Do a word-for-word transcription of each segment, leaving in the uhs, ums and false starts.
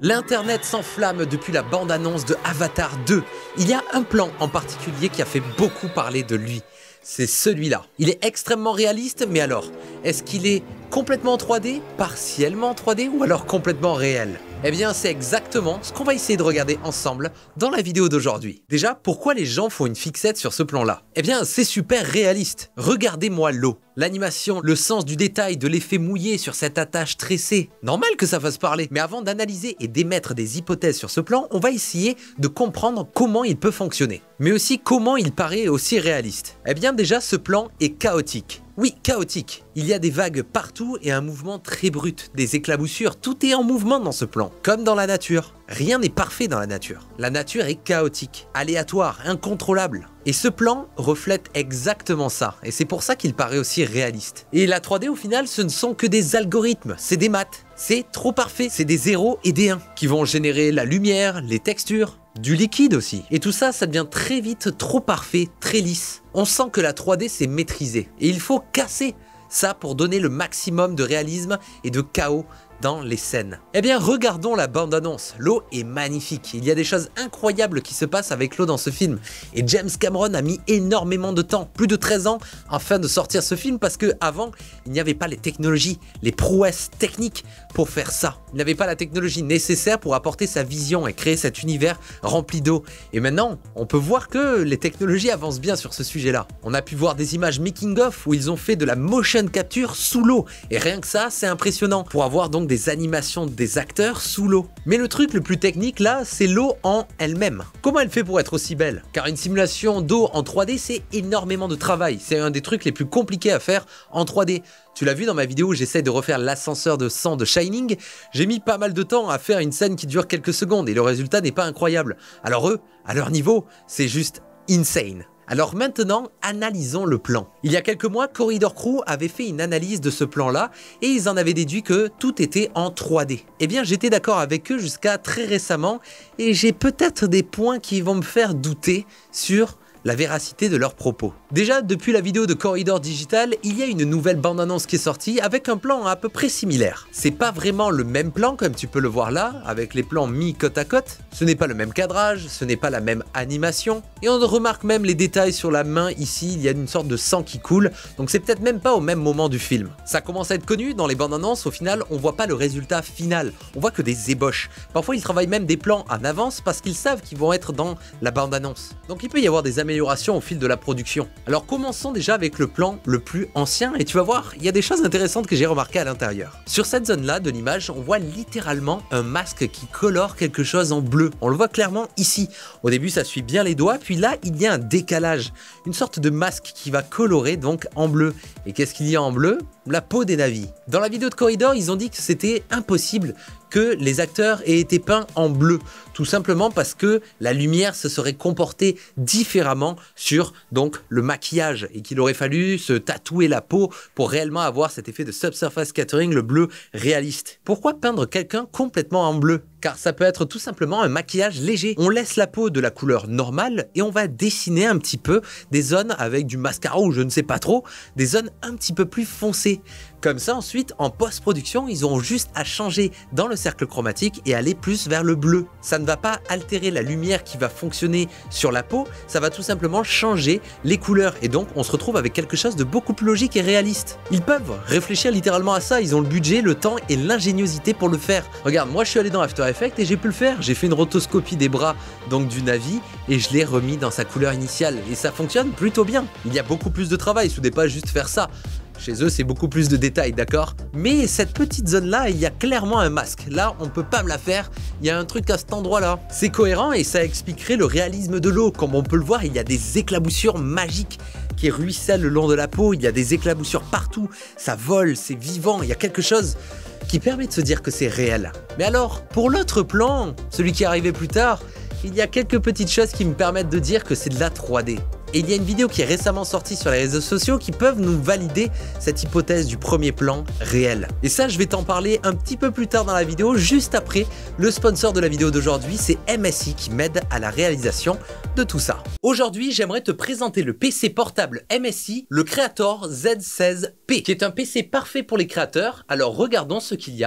L'internet s'enflamme depuis la bande-annonce de Avatar deux. Il y a un plan en particulier qui a fait beaucoup parler de lui. C'est celui-là. Il est extrêmement réaliste, mais alors, est-ce qu'il est complètement en trois D, partiellement en trois D ou alors complètement réel? Eh bien, c'est exactement ce qu'on va essayer de regarder ensemble dans la vidéo d'aujourd'hui. Déjà, pourquoi les gens font une fixette sur ce plan-là? Eh bien, c'est super réaliste. Regardez-moi l'eau. L'animation, le sens du détail, de l'effet mouillé sur cette attache tressée. Normal que ça fasse parler. Mais avant d'analyser et d'émettre des hypothèses sur ce plan, on va essayer de comprendre comment il peut fonctionner. Mais aussi comment il paraît aussi réaliste. Eh bien, déjà, ce plan est chaotique. Oui, chaotique. Il y a des vagues partout et un mouvement très brut, des éclaboussures, tout est en mouvement dans ce plan, comme dans la nature. Rien n'est parfait dans la nature. La nature est chaotique, aléatoire, incontrôlable. Et ce plan reflète exactement ça, et c'est pour ça qu'il paraît aussi réaliste. Et la trois D au final, ce ne sont que des algorithmes, c'est des maths. C'est trop parfait, c'est des zéros et des uns qui vont générer la lumière, les textures, du liquide aussi. Et tout ça, ça devient très vite trop parfait, très lisse. On sent que la trois D c'est maîtrisé. Et il faut casser ça pour donner le maximum de réalisme et de chaos dans les scènes. Eh bien, regardons la bande-annonce. L'eau est magnifique. Il y a des choses incroyables qui se passent avec l'eau dans ce film. Et James Cameron a mis énormément de temps, plus de treize ans, afin de sortir ce film parce que avant, il n'y avait pas les technologies, les prouesses techniques pour faire ça. Il n'avait pas la technologie nécessaire pour apporter sa vision et créer cet univers rempli d'eau. Et maintenant, on peut voir que les technologies avancent bien sur ce sujet-là. On a pu voir des images making-of où ils ont fait de la motion capture sous l'eau. Et rien que ça, c'est impressionnant pour avoir donc des animations des acteurs sous l'eau. Mais le truc le plus technique là, c'est l'eau en elle-même. Comment elle fait pour être aussi belle? Car une simulation d'eau en trois D, c'est énormément de travail. C'est un des trucs les plus compliqués à faire en trois D. Tu l'as vu dans ma vidéo où j'essaie de refaire l'ascenseur de sang de Shining, j'ai mis pas mal de temps à faire une scène qui dure quelques secondes et le résultat n'est pas incroyable. Alors eux, à leur niveau, c'est juste insane. Alors maintenant, analysons le plan. Il y a quelques mois, Corridor Crew avait fait une analyse de ce plan-là et ils en avaient déduit que tout était en trois D. Eh bien, j'étais d'accord avec eux jusqu'à très récemment et j'ai peut-être des points qui vont me faire douter sur la véracité de leurs propos. Déjà, depuis la vidéo de Corridor Digital, il y a une nouvelle bande-annonce qui est sortie avec un plan à peu près similaire. C'est pas vraiment le même plan comme tu peux le voir là, avec les plans mis côte à côte. Ce n'est pas le même cadrage, ce n'est pas la même animation. Et on remarque même les détails sur la main ici, il y a une sorte de sang qui coule, donc c'est peut-être même pas au même moment du film. Ça commence à être connu dans les bandes-annonces, au final, on voit pas le résultat final, on voit que des ébauches. Parfois, ils travaillent même des plans en avance parce qu'ils savent qu'ils vont être dans la bande-annonce. Donc il peut y avoir des améliorations au fil de la production. Alors commençons déjà avec le plan le plus ancien et tu vas voir, il y a des choses intéressantes que j'ai remarquées à l'intérieur. Sur cette zone-là de l'image, on voit littéralement un masque qui colore quelque chose en bleu. On le voit clairement ici. Au début, ça suit bien les doigts, puis là, il y a un décalage. Une sorte de masque qui va colorer donc en bleu. Et qu'est-ce qu'il y a en bleu? La peau des navis. Dans la vidéo de Corridor, ils ont dit que c'était impossible que les acteurs aient été peints en bleu, tout simplement parce que la lumière se serait comportée différemment sur donc le maquillage et qu'il aurait fallu se tatouer la peau pour réellement avoir cet effet de subsurface scattering, le bleu réaliste. Pourquoi peindre quelqu'un complètement en bleu? Car ça peut être tout simplement un maquillage léger. On laisse la peau de la couleur normale et on va dessiner un petit peu des zones avec du mascara ou je ne sais pas trop, des zones un petit peu plus foncées. Comme ça ensuite, en post-production, ils auront juste à changer dans le cercle chromatique et aller plus vers le bleu. Ça ne va pas altérer la lumière qui va fonctionner sur la peau, ça va tout simplement changer les couleurs et donc on se retrouve avec quelque chose de beaucoup plus logique et réaliste. Ils peuvent réfléchir littéralement à ça, ils ont le budget, le temps et l'ingéniosité pour le faire. Regarde, moi je suis allé dans After Effects et j'ai pu le faire. J'ai fait une rotoscopie des bras donc du Navi et je l'ai remis dans sa couleur initiale et ça fonctionne plutôt bien. Il y a beaucoup plus de travail, ce n'est pas juste faire ça. Chez eux, c'est beaucoup plus de détails, d'accord? Mais cette petite zone-là, il y a clairement un masque. Là, on peut pas me la faire. Il y a un truc à cet endroit-là. C'est cohérent et ça expliquerait le réalisme de l'eau. Comme on peut le voir, il y a des éclaboussures magiques qui ruissellent le long de la peau. Il y a des éclaboussures partout. Ça vole, c'est vivant. Il y a quelque chose qui permet de se dire que c'est réel. Mais alors, pour l'autre plan, celui qui est arrivé plus tard, il y a quelques petites choses qui me permettent de dire que c'est de la trois D. Et il y a une vidéo qui est récemment sortie sur les réseaux sociaux qui peuvent nous valider cette hypothèse du premier plan réel. Et ça, je vais t'en parler un petit peu plus tard dans la vidéo, juste après le sponsor de la vidéo d'aujourd'hui, c'est M S I qui m'aide à la réalisation de tout ça. Aujourd'hui, j'aimerais te présenter le P C portable M S I, le Creator Z seize P, qui est un P C parfait pour les créateurs. Alors regardons ce qu'il y a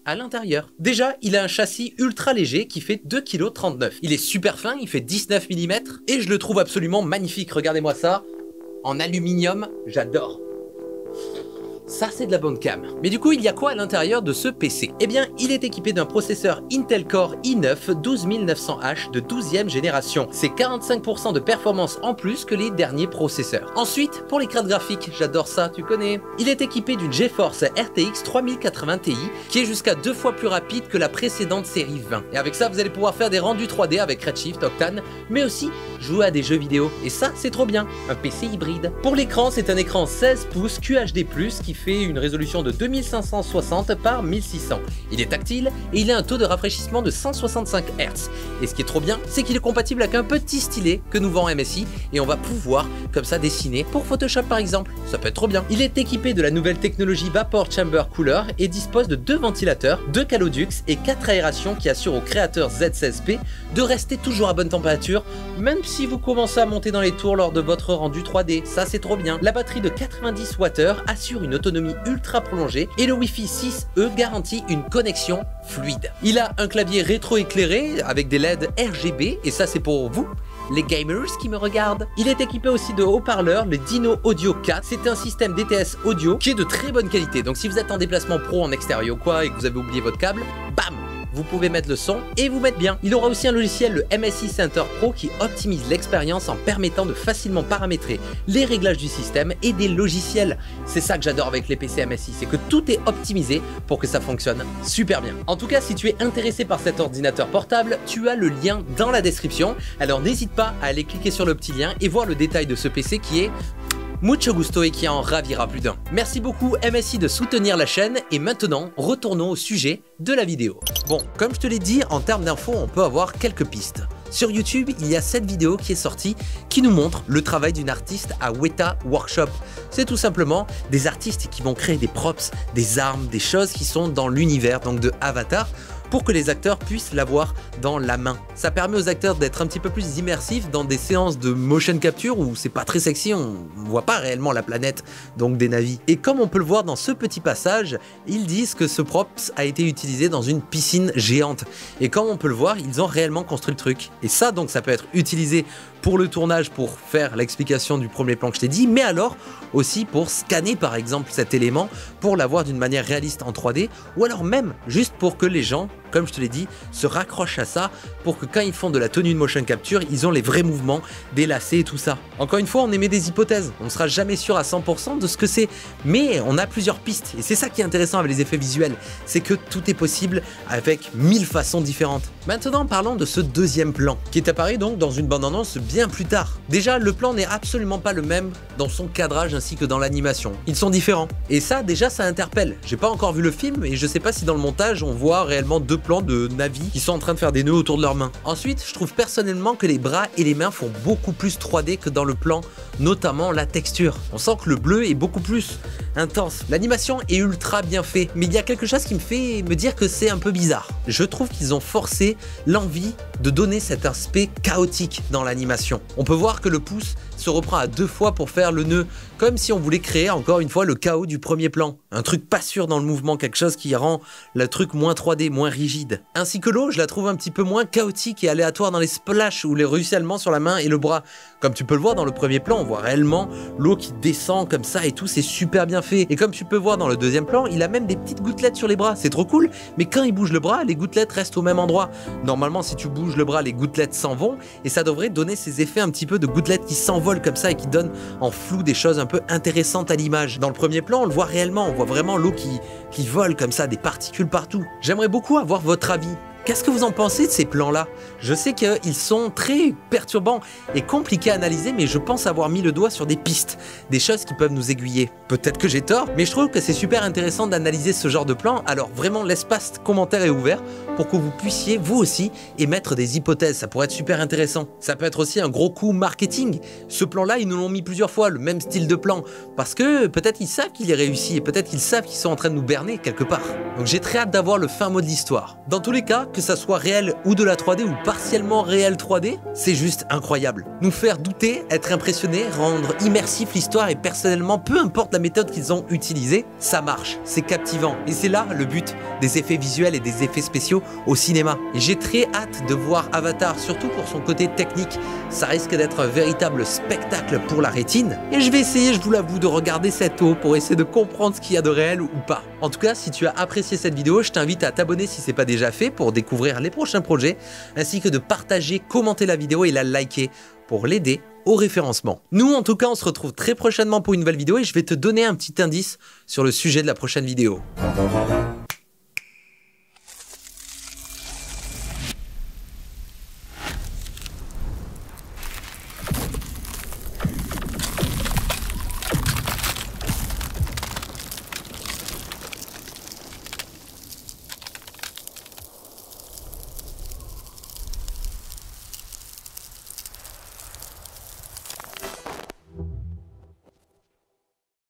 à l'intérieur. Déjà, il a un châssis ultra léger qui fait deux virgule trente-neuf kilos. Il est super fin, il fait dix-neuf millimètres et je le trouve absolument magnifique. Regardez-moi ça, en aluminium, j'adore. Ça, c'est de la bonne cam. Mais du coup, il y a quoi à l'intérieur de ce P C? Eh bien, il est équipé d'un processeur Intel Core i neuf douze mille neuf cents H de douzième génération. C'est quarante-cinq pour cent de performance en plus que les derniers processeurs. Ensuite, pour les cartes graphiques, j'adore ça, tu connais. Il est équipé d'une GeForce R T X trois mille quatre-vingts Ti qui est jusqu'à deux fois plus rapide que la précédente série vingt. Et avec ça, vous allez pouvoir faire des rendus trois D avec Redshift, Octane, mais aussi jouer à des jeux vidéo. Et ça, c'est trop bien. Un P C hybride. Pour l'écran, c'est un écran seize pouces Q H D plus, qui fait une résolution de deux mille cinq cent soixante par mille six cents. Il est tactile et il a un taux de rafraîchissement de cent soixante-cinq hertz. Et ce qui est trop bien, c'est qu'il est compatible avec un petit stylet que nous vend M S I et on va pouvoir comme ça dessiner pour Photoshop par exemple. Ça peut être trop bien. Il est équipé de la nouvelle technologie Vapor Chamber Cooler et dispose de deux ventilateurs, deux Calodux et quatre aérations qui assurent au créateur Z seize P de rester toujours à bonne température, même si vous commencez à monter dans les tours lors de votre rendu trois D. Ça, c'est trop bien. La batterie de quatre-vingt-dix watts assure une autonomie ultra prolongée et le Wi-Fi six E garantit une connexion fluide. Il a un clavier rétro-éclairé avec des L E D R G B et ça, c'est pour vous, les gamers qui me regardent. Il est équipé aussi de haut-parleurs, le Dino Audio quatre. C'est un système D T S audio qui est de très bonne qualité. Donc si vous êtes en déplacement pro en extérieur ou quoi et que vous avez oublié votre câble, bam, vous pouvez mettre le son et vous mettre bien. Il aura aussi un logiciel, le M S I Center Pro, qui optimise l'expérience en permettant de facilement paramétrer les réglages du système et des logiciels. C'est ça que j'adore avec les P C M S I, c'est que tout est optimisé pour que ça fonctionne super bien. En tout cas, si tu es intéressé par cet ordinateur portable, tu as le lien dans la description. Alors n'hésite pas à aller cliquer sur le petit lien et voir le détail de ce P C qui est mucho gusto et qui en ravira plus d'un. Merci beaucoup M S I de soutenir la chaîne et maintenant retournons au sujet de la vidéo. Bon, comme je te l'ai dit, en termes d'infos, on peut avoir quelques pistes. Sur YouTube, il y a cette vidéo qui est sortie qui nous montre le travail d'une artiste à Weta Workshop. C'est tout simplement des artistes qui vont créer des props, des armes, des choses qui sont dans l'univers donc de Avatar, pour que les acteurs puissent l'avoir dans la main. Ça permet aux acteurs d'être un petit peu plus immersifs dans des séances de motion capture où c'est pas très sexy, on voit pas réellement la planète, donc des navis. Et comme on peut le voir dans ce petit passage, ils disent que ce props a été utilisé dans une piscine géante. Et comme on peut le voir, ils ont réellement construit le truc. Et ça, donc, ça peut être utilisé pour le tournage, pour faire l'explication du premier plan que je t'ai dit, mais alors aussi pour scanner par exemple cet élément, pour l'avoir d'une manière réaliste en trois D, ou alors même juste pour que les gens, comme je te l'ai dit, se raccrochent à ça, pour que quand ils font de la tenue de motion capture, ils ont les vrais mouvements, des lacets et tout ça. Encore une fois, on émet des hypothèses, on ne sera jamais sûr à cent pour cent de ce que c'est, mais on a plusieurs pistes, et c'est ça qui est intéressant avec les effets visuels, c'est que tout est possible avec mille façons différentes. Maintenant, parlons de ce deuxième plan, qui est apparu donc dans une bande-annonce bien plus tard. Déjà, le plan n'est absolument pas le même dans son cadrage ainsi que dans l'animation. Ils sont différents. Et ça, déjà, ça interpelle. J'ai pas encore vu le film et je sais pas si dans le montage, on voit réellement deux plans de navis qui sont en train de faire des nœuds autour de leurs mains. Ensuite, je trouve personnellement que les bras et les mains font beaucoup plus trois D que dans le plan, notamment la texture. On sent que le bleu est beaucoup plus intense. L'animation est ultra bien faite, mais il y a quelque chose qui me fait me dire que c'est un peu bizarre. Je trouve qu'ils ont forcé l'envie de donner cet aspect chaotique dans l'animation. On peut voir que le pouce se reprend à deux fois pour faire le nœud, comme si on voulait créer encore une fois le chaos du premier plan. Un truc pas sûr dans le mouvement, quelque chose qui rend le truc moins trois D, moins rigide. Ainsi que l'eau, je la trouve un petit peu moins chaotique et aléatoire dans les splashs ou les ruissellements sur la main et le bras. Comme tu peux le voir dans le premier plan, on voit réellement l'eau qui descend comme ça et tout, c'est super bien fait. Et comme tu peux voir dans le deuxième plan, il a même des petites gouttelettes sur les bras, c'est trop cool, mais quand il bouge le bras, les gouttelettes restent au même endroit. Normalement, si tu bouges le bras, les gouttelettes s'en vont et ça devrait donner ces effets un petit peu de gouttelettes qui s'envolent comme ça et qui donnent en flou des choses un peu intéressantes à l'image. Dans le premier plan, on le voit réellement, on voit vraiment l'eau qui, qui vole comme ça, des particules partout. J'aimerais beaucoup avoir votre avis. Qu'est-ce que vous en pensez de ces plans-là? Je sais qu'ils sont très perturbants et compliqués à analyser, mais je pense avoir mis le doigt sur des pistes, des choses qui peuvent nous aiguiller. Peut-être que j'ai tort, mais je trouve que c'est super intéressant d'analyser ce genre de plan, alors vraiment l'espace commentaire est ouvert pour que vous puissiez, vous aussi, émettre des hypothèses, ça pourrait être super intéressant. Ça peut être aussi un gros coup marketing. Ce plan-là, ils nous l'ont mis plusieurs fois, le même style de plan, parce que peut-être ils savent qu'il est réussi et peut-être qu'ils savent qu'ils sont en train de nous berner quelque part. Donc j'ai très hâte d'avoir le fin mot de l'histoire. Dans tous les cas, que ça soit réel ou de la trois D ou partiellement réel trois D, c'est juste incroyable. Nous faire douter, être impressionné, rendre immersif l'histoire et personnellement, peu importe la méthode qu'ils ont utilisée, ça marche, c'est captivant. Et c'est là le but des effets visuels et des effets spéciaux au cinéma. Et j'ai très hâte de voir Avatar, surtout pour son côté technique. Ça risque d'être un véritable spectacle pour la rétine. Et je vais essayer, je vous l'avoue, de regarder cette eau pour essayer de comprendre ce qu'il y a de réel ou pas. En tout cas, si tu as apprécié cette vidéo, je t'invite à t'abonner si ce n'est pas déjà fait pour découvrir les prochains projets, ainsi que de partager, commenter la vidéo et la liker pour l'aider au référencement. Nous, en tout cas, on se retrouve très prochainement pour une nouvelle vidéo et je vais te donner un petit indice sur le sujet de la prochaine vidéo.